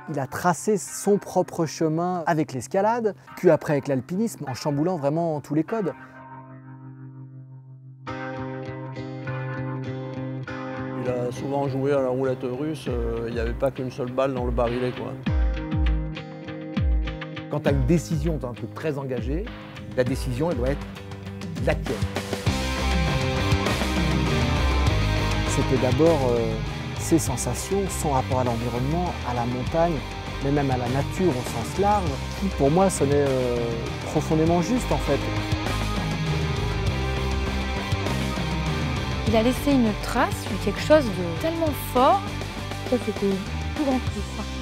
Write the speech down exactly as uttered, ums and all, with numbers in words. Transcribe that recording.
Il a tracé son propre chemin avec l'escalade, puis après avec l'alpinisme, en chamboulant vraiment tous les codes. Il a souvent joué à la roulette russe, euh, il n'y avait pas qu'une seule balle dans le barillet, quoi. Quand tu as une décision, tu as un truc très engagé, la décision, elle doit être la tienne. C'était d'abord euh, ses sensations, son rapport à l'environnement, à la montagne, mais même à la nature au sens large, qui pour moi sonnait euh, profondément juste en fait. Il a laissé une trace, quelque chose de tellement fort, ça c'était tout rempli, quoi.